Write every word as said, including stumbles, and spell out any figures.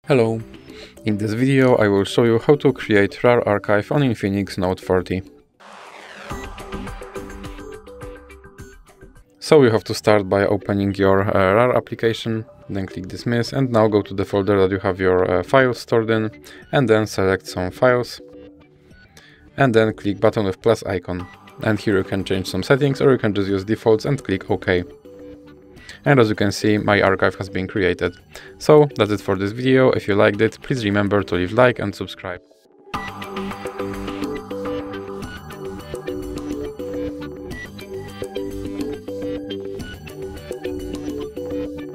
Hello! In this video I will show you how to create R A R archive on Infinix Note forty. So you have to start by opening your uh, R A R application, then click dismiss, and now go to the folder that you have your uh, files stored in, and then select some files, and then click button with plus icon. And here you can change some settings, or you can just use defaults and click OK. And as you can see, my archive has been created. So that's it for this video. If you liked it, please remember to leave a like and subscribe.